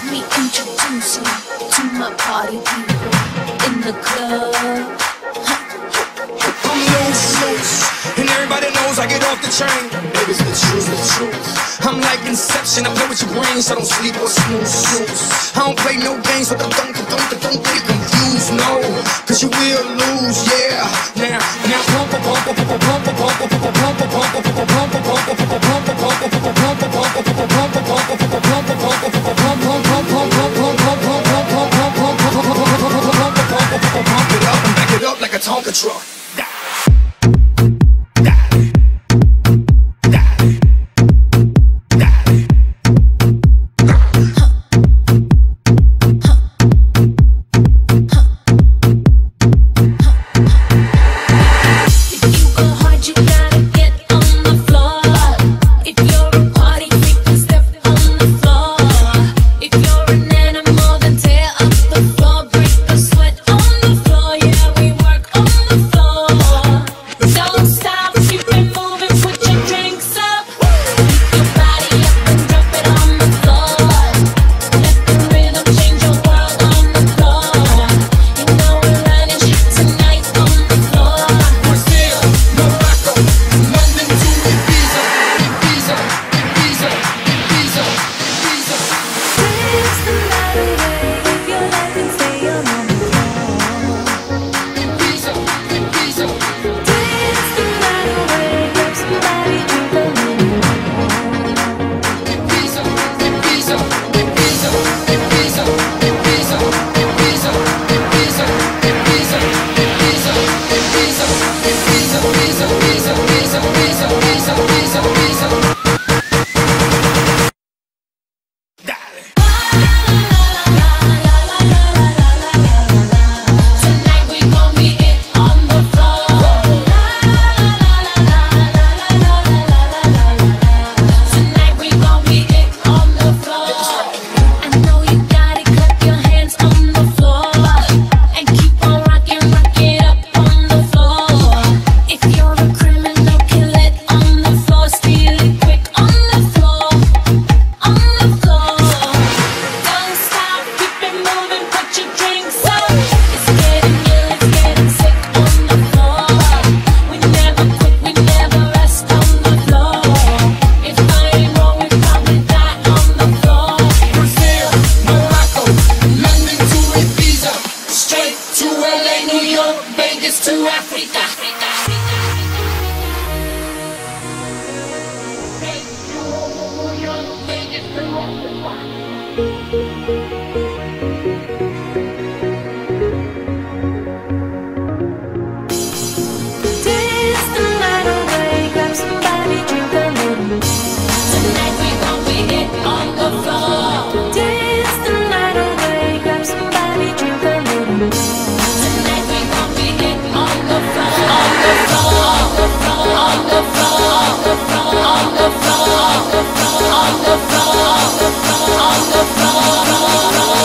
me introduce you to my party people in the club. I'm loose, and everybody knows I get off the train. Baby's the truth. I'm like Inception, I play with your brain, so don't sleep or snooze. I don't play no games, but don't get confused, no, cause you will lose, yeah. Now pump, it up and back it up like a Tonka truck. On the floor.